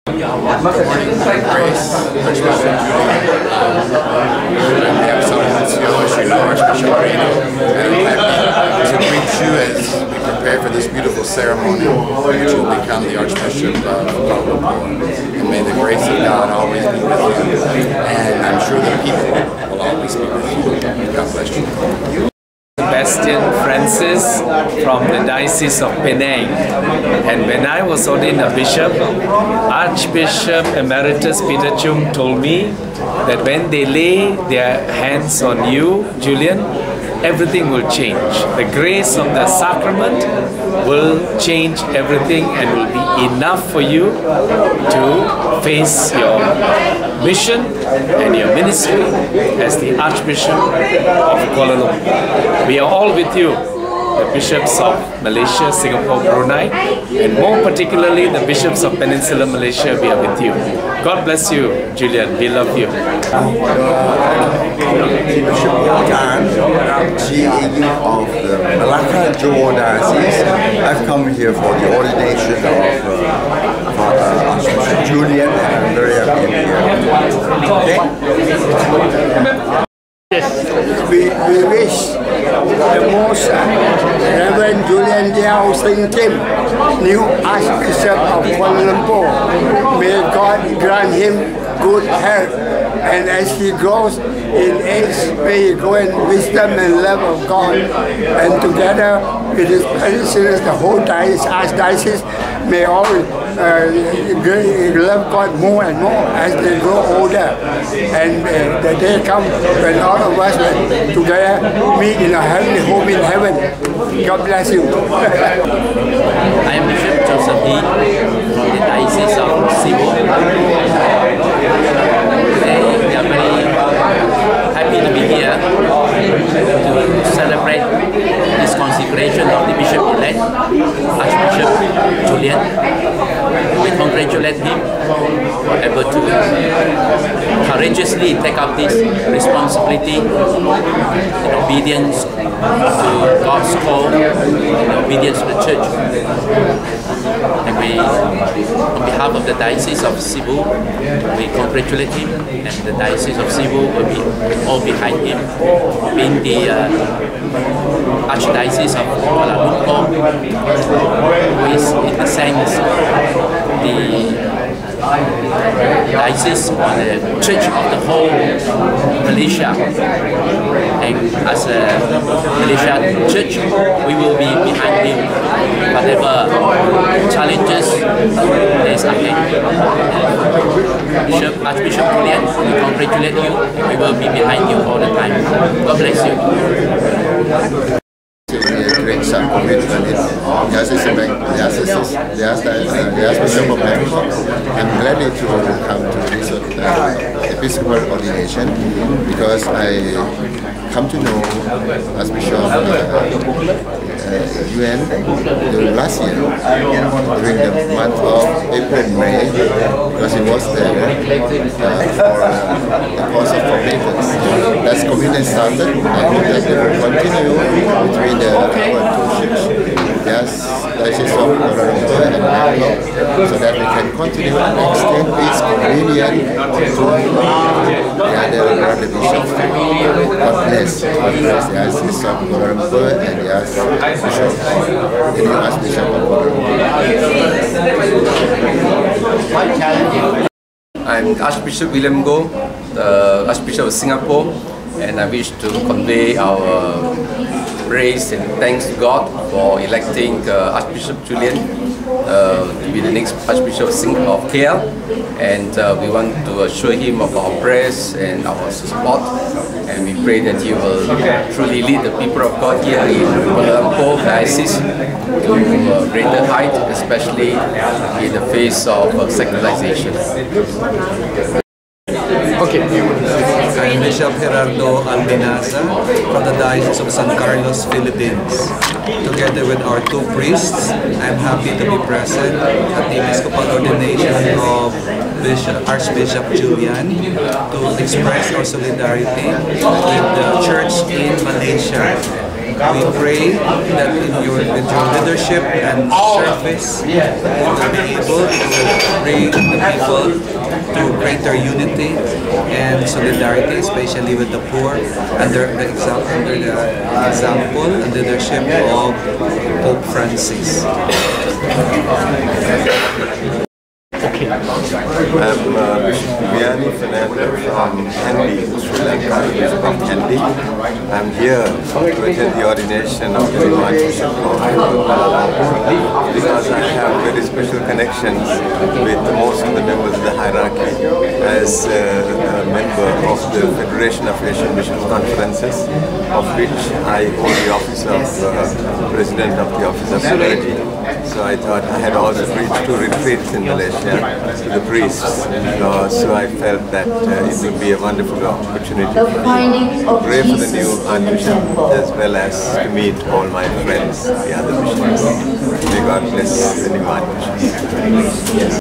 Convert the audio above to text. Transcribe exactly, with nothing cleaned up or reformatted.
Grace, Archbishop Julian. We have some Nuncio, as you know, Archbishop Reno, and I'm happy to greet you as we prepare for this beautiful ceremony, which will become the Archbishop of Kuala Lumpur. And may the grace of God always be with you, and I'm sure the people will always be with you. God bless you. Sebastian Francis from the Diocese of Penang, and when I was ordained a bishop, Archbishop Emeritus Peter Chum told me that when they lay their hands on you, Julian, everything will change. The grace of the sacrament will change everything and will be enough for you to face your mission and your ministry as the Archbishop of Kuala Lumpur. We are all with you, the bishops of Malaysia, Singapore, Brunei, and more particularly the bishops of Peninsular Malaysia. We are with you. God bless you, Julian. We love you. Bishop Organ, G A U of the Malacca Johor Diocese. I've come here for the ordination of uh, Father Archbishop Julian, and I'm very happy to be here. Okay? We, we wish the most uh, Reverend Julian Liao Sing Kim, new Archbishop of Kuala Lumpur. May God grant him good health, and as he grows in age, may he grow in wisdom and love of God. And together with his parishioners, the whole diocese, Archdiocese, may all uh, love God more and more as they grow older. And uh, the day comes when all of us will together meet in a heavenly home in heaven. God bless you. I am Bishop Joseph E. from the Diocese of Cebu. Today we are very happy to be here to celebrate this consecration of the Bishop-elect, Archbishop Julian. We congratulate him for able to courageously take up this responsibility in obedience to God's call, in obedience to the Church. And we, on behalf of the Diocese of Cebu, we congratulate him, and the Diocese of Cebu will be all behind him, being the uh, Archdiocese of Kuala Lumpur, who is in a sense the diocese or the church of the whole Malaysia. And as a Malaysian church, we will be behind him, whatever challenges there is ahead. Bishop, Archbishop Julian, we congratulate you. We will be behind you all the time. God bless you. Great son commitment in the Archbishop of Bangkok. I'm glad to come to this uh, Episcopal ordination because I come to know Archbishop uh, uh, U N during last year, during the month of April and May, because he was there uh, for uh, the course of repentance. That's commitment started. I hope that they will continue between the our two churches, yes, Diocese of Kuala Lumpur and Bangkok, so that we can continue and extend this communion to the other brother bishops. God bless, God bless the Diocese of Kuala Lumpur and the Archbishop, the new Archbishop of Kuala Lumpur. I'm Archbishop William Goh, the Archbishop of Singapore, and I wish to convey our praise and thanks to God for electing uh, Archbishop Julian uh, to be the next Archbishop of K L, and uh, we want to assure him of our prayers and our support, and we pray that he will truly lead the people of God here in Kuala Lumpur Diocese to uh, greater height, especially in the face of uh, secularization. Okay. I'm Bishop Gerardo Albinaza from the Diocese of San Carlos, Philippines. Together with our two priests, I'm happy to be present at the Episcopal ordination of Bishop, Archbishop Julian to express our solidarity in the Church in Malaysia We pray that in your, with your leadership and service, you will be able to bring the people to greater unity and solidarity, especially with the poor, under the example, under the example and leadership of Pope Francis. I'm uh, Bishop Viviani Fernando from Kandy, Sri Lanka, Bishop of Kandy. I'm here to attend the ordination of the new Archbishop of Kuala because I have very special connections with most of the members of the hierarchy as uh, a member of the Federation of Asian Bishops Conferences, of which I hold the office of uh, President of the Office of Clergy. So I thought I had also preached two retreats in Malaysia to the priests, uh, so I felt that uh, it would be a wonderful opportunity for me to pray for the new Archbishop as well as to meet all my friends, the other bishops. May God bless the new Archbishop.